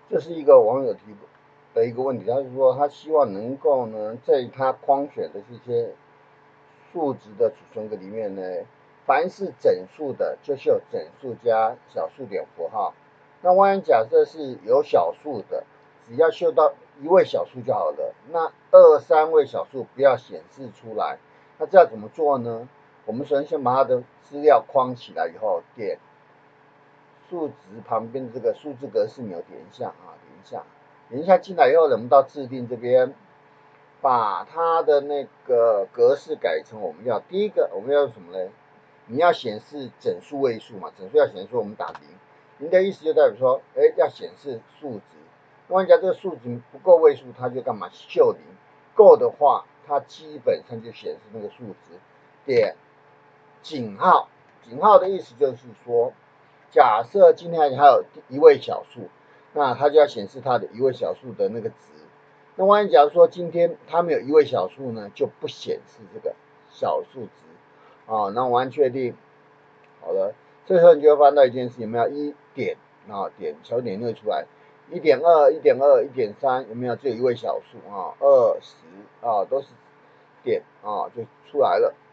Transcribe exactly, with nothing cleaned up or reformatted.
这是一个网友提的一个问题，他是说他希望能够呢，在他框选的这些数值的储存格里面呢，凡是整数的，就是有整数加小数点符号。那万一假设是有小数的，只要秀到一位小数就好了。那二三位小数不要显示出来。那这要怎么做呢？我们首先先把它的资料框起来以后，点数值旁边这个数字格式钮点一下啊，点一下，点一下进来以后，我们到制定这边，把它的那个格式改成我们要第一个我们要什么呢？你要显示整数位数嘛，整数要显示我们打零，零的意思就代表说，哎，要显示数值。万一这个数值不够位数，它就干嘛秀零？够的话，它基本上就显示那个数值。点井号，井号的意思就是说，假设今天还有一位小数，那它就要显示它的一位小数的那个值。那万一假如说今天它没有一位小数呢，就不显示这个小数值啊。那我按确定，好了，这时候你就会发现到一件事，有没有一点啊点小点就出来，一点二、一点二、一点三，有没有？只有一位小数啊，二十啊都是点啊就出来了。